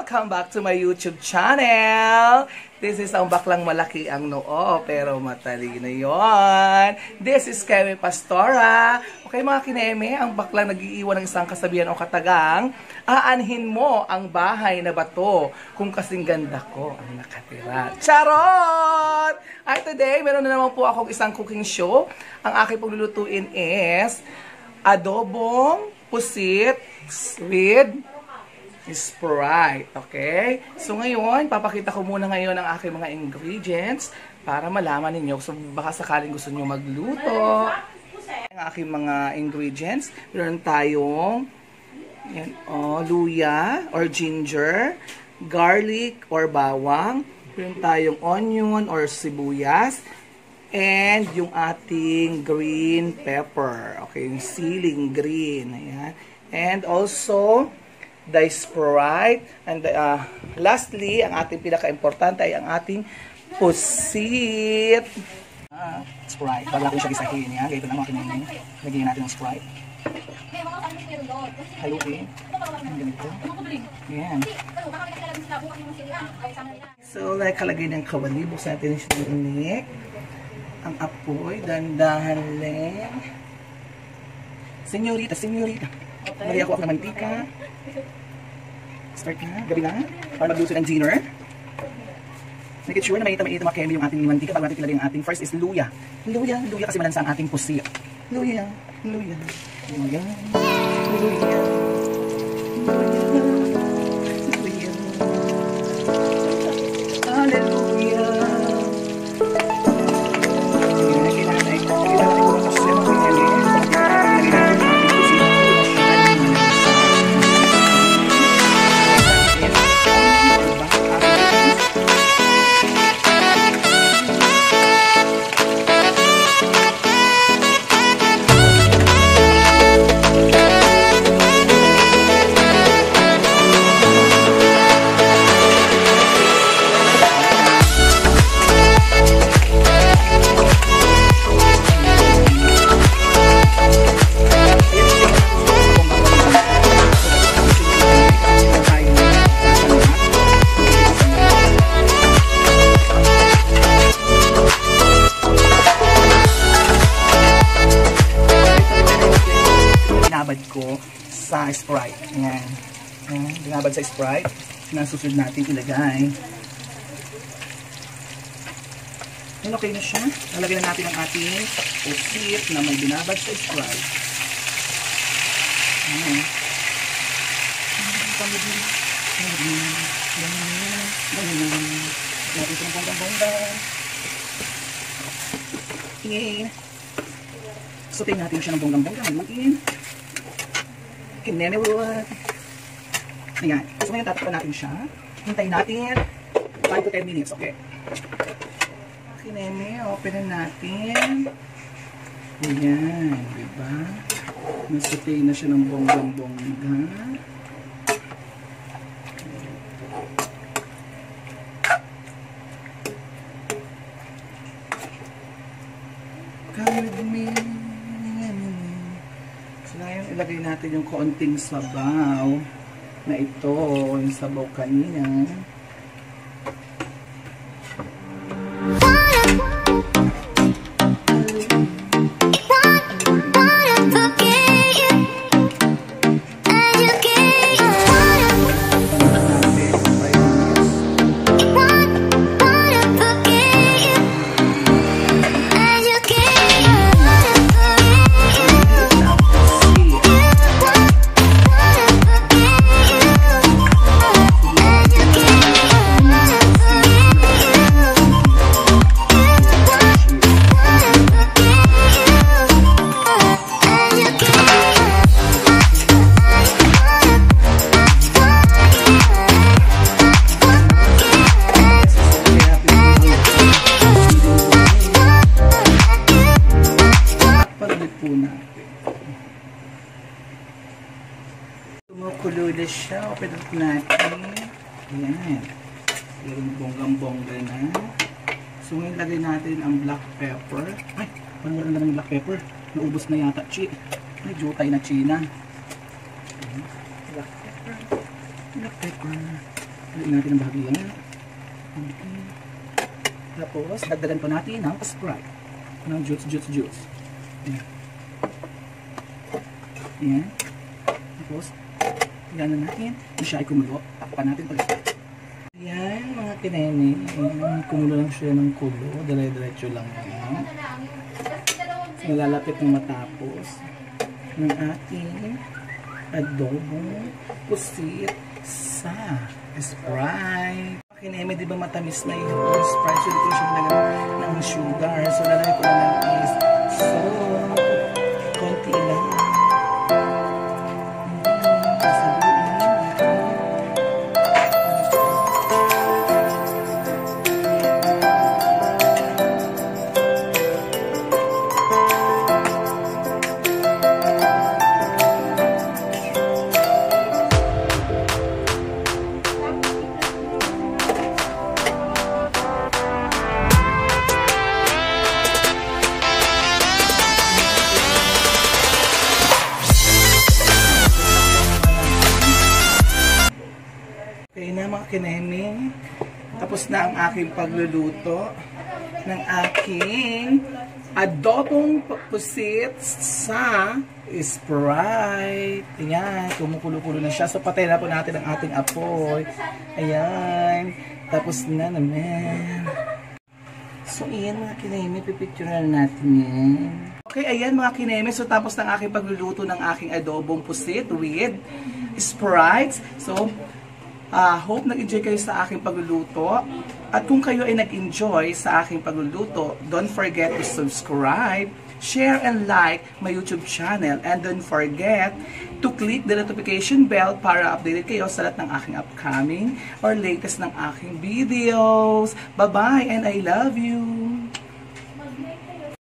Welcome back to my YouTube channel. This is ang baklang malaki ang noo, pero matalino yon. This is Kemi Pastora. Okay mga kineme, ang baklang nag-iiwan ng isang kasabihan o katagang, aanhin mo ang bahay na bato kung kasing ganda ko ang nakatira. Charot! Ay, today, meron na naman po akong isang cooking show. Ang aking pong lulutuin is adobong, pusit, with Sprite, okay? So ngayon, papakita ko muna ngayon ang aking mga ingredients para malaman ninyo. So baka sakaling gusto nyo magluto. Ang aking mga ingredients, meron tayong yan, luya or ginger, garlic or bawang, meron tayong onion or sibuyas, and yung ating green pepper, okay, yung siling green, ayan. And also the Sprite, and lastly, ang ating pinaka-importante ay ang ating pusit. Sprite, wala ko siya gisahin yan. Ganito lang mga kinini. Lagyan natin ng Sprite. Haluin. Ganito. Yan. So, like kalagay ng kawali. Buksan natin siya ng inik. Ang apoy, dandahan lang. Senyorita, senyorita. Lagyan ako ng mantika. Start na, gabi na, para magluto ng dinner. Make it sure na mainit mga kemi yung ating mantika bago natin ilagay ang ating first is luya. Luya kasi malansa ang ating pusit. Luya. Hallelujah. Ko sa Sprite. Ayan. Binabad sa Sprite. Nasusunod natin ilagay. Ayan, okay na siya. Lalagyan na natin ang ating pusit na may binabad sa Sprite. Ayan. Natin ito ng bonggang-bongga. Ayan. Sotayin natin siya ng bonggang-bongga. Haluin. Kinenewad. Ayan. So ngayon tatakpan natin siya. Hintayin natin 5 to 10 minutes. Okay. Kinene, open na natin. Ayan. Diba? Nasutay na siya ng bonggang-bongga. Come with me. Ngayon, ilagay natin yung konting sabaw na ito, yung sabaw kanina. Kumukulo na siya. Open up natin. Ayan. Yung bonggang-bongga na. So ngayon lagay natin ang black pepper. Ay, paano wala naman yung black pepper? Naubos na yata, chi. Ay, jutay na china. Black pepper. Haluin natin ang bahagyan. Okay. Tapos, dagdagan pa natin ng Sprite. Ng juice. Ayan. Ayan. Tapos, yan na natin. Hindi siya ay kumulo. Takpan natin pala. Ayan, mga kineme. Kumulo lang siya ng kulo. Dire-diretso lang yan. Malalapit na matapos ng ating adobong pusit sa Sprite. Kineme, di ba matamis na yung Sprite? So, dito siya nilagay ng sugar. So, lalagay ko lang is salt. Konti lang. Okay na mga kineme, tapos na ang aking pagluluto ng aking adobong pusit sa Sprite. Ayan, kumukulo-kulo na siya. So patay na po natin ang ating apoy. Ayan, tapos na naman. So ayan mga kineme, pipicturean natin yan. Okay, ayan mga kineme, so tapos ng aking pagluluto ng aking adobong pusit with Sprite. So, hope nag-enjoy kayo sa aking pagluluto. At kung kayo ay nag-enjoy sa aking pagluluto, don't forget to subscribe, share, and like my YouTube channel. And don't forget to click the notification bell para updated kayo sa lahat ng aking upcoming or latest ng aking videos. Bye-bye and I love you!